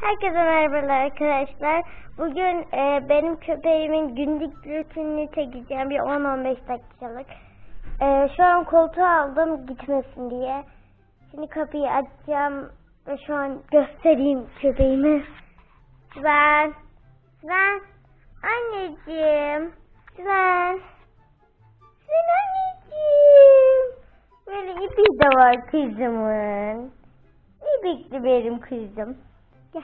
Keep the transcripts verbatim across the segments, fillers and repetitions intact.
Herkese merhabalar arkadaşlar. Bugün e, benim köpeğimin günlük rutinini çekeceğim, bir on on beş dakikalık. E, şu an koltuğa aldım gitmesin diye. Şimdi kapıyı açacağım ve şu an göstereyim köpeğimi. Sven, Sven, anneciğim, Sven, Sven anneciğim. Böyle ipi de var kızımın. İpikli benim kızım. Gel.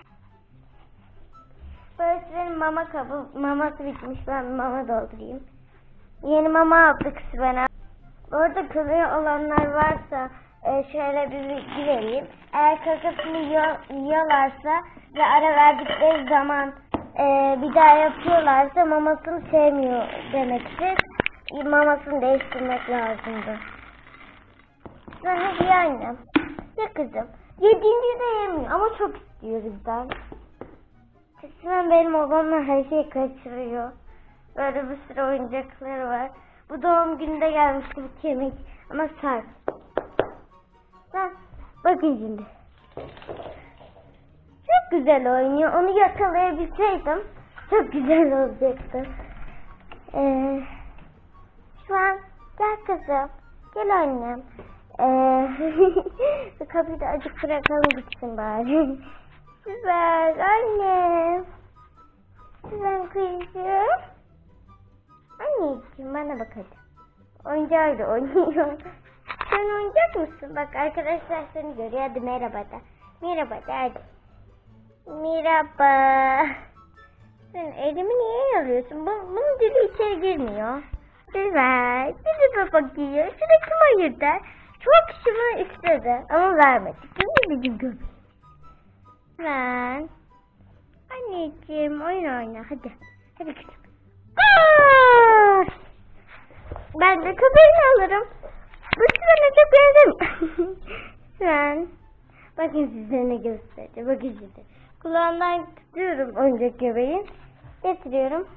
Böyle mama kabı, maması bitmiş, ben mama doldurayım. Yeni mama aldık Sven'e. Orada kılıyor olanlar varsa e, şöyle bir bilgi vereyim. Eğer kakasını yiyor, yiyorlarsa ve ara verdikleri zaman e, bir daha yapıyorlarsa mamasını sevmiyor demektir. Mamasını değiştirmek lazımdı. Sven hadi ye annem. Ye kızım. Yediğinde de yemiyor ama çok istiyor bizden. Sven benim babamla her şeyi kaçırıyor. Böyle bir sürü oyuncakları var. Bu doğum gününde gelmişti bu kemik ama sert. Bak, bakın şimdi. Çok güzel oynuyor. Onu yakalayabilseydim çok güzel olacaktı. Ee, şu an gel kızım. Gel annem. Ee, kapıyı da açık bırakalım gitsin bari. Güzel annem. Güzel kızım. Anneciğim bana bak hadi. Oyuncağıyla oynuyor. Sen oyuncak mısın? Bak arkadaşlar seni görüyor. Hadi merhaba da. Merhaba da hadi. Merhaba. Sen elimi niye alıyorsun? Bu, bunun dili içeri girmiyor. Güzel. Dili bakıyor. Şurada kim ayırdı? Çok şunu istedi ama vermedi. Değil mi bizim göbeğim? Ben. Anneciğim oyun oyna hadi. Hadi kızım. Aa! Ben de köpeğini alırım. Bu bana çok benzemiyor. Sen. Bakın size ne göstereceğim. Bakın size. Kulağından tutuyorum oyuncak köpeği. Getiriyorum.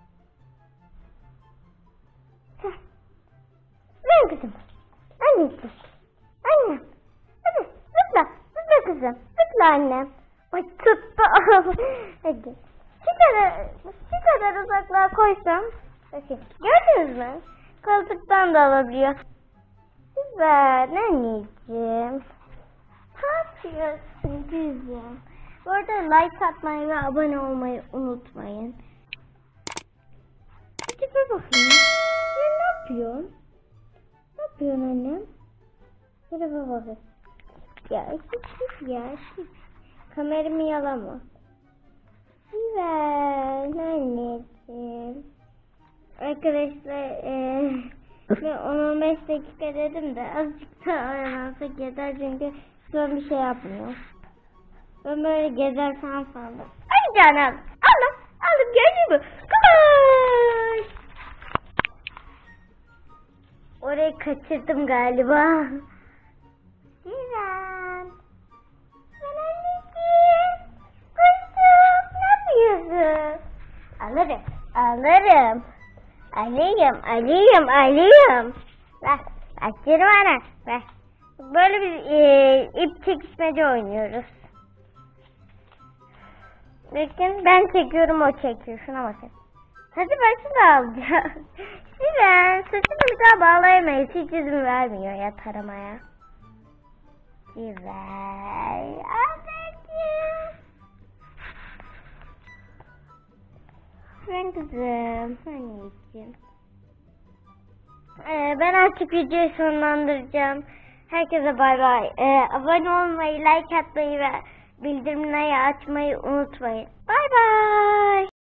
Ben kızım. Anneciğim. Annem. Hadi zıpla. Zıpla kızım. Zıpla annem. Ay tuttu. Hadi. Şu kadar, şu kadar uzaklığa koysam. Bakın. Gördünüz mü? Koltuktan da alabiliyor. Güzel anneciğim. Ne yapıyorsun güzel? Bu arada like atmayı ve abone olmayı unutmayın. Hadi bir bakayım. Sen ne yapıyorsun? Ne yapıyorsun annem? Şuraya bakın. Ya şık ya şık. Kameramı yalama. Güzel anneciğim. Arkadaşlar eee on on beş dakika dedim de azıcık da aralansak yeter çünkü son bir şey yapmıyor. Ben böyle gezersem sandım. Hadi canım. Alın. Alın gördün mü? Koş. Orayı kaçırdım galiba. Güzel. Ben anneciğim. Kızım. Ne yapıyorsun? Alırım. Alırım. Alayım. Alayım. Alayım. Ver. Açır bana. Ver. Böyle bir e, ip çekişmece oynuyoruz. Bakın ben çekiyorum o çekiyor. Şuna bakın. Hadi başı da alacağım. Güzel. Saçını bir daha bağlayamayız. Hiç izin vermiyor ya taramaya. Güzel. Anneciğim. Ben kızım. Anneciğim. Ee, ben artık videoyu sonlandıracağım. Herkese bay bay. Ee, abone olmayı, like atmayı ve bildirimleri açmayı unutmayın. Bay bay.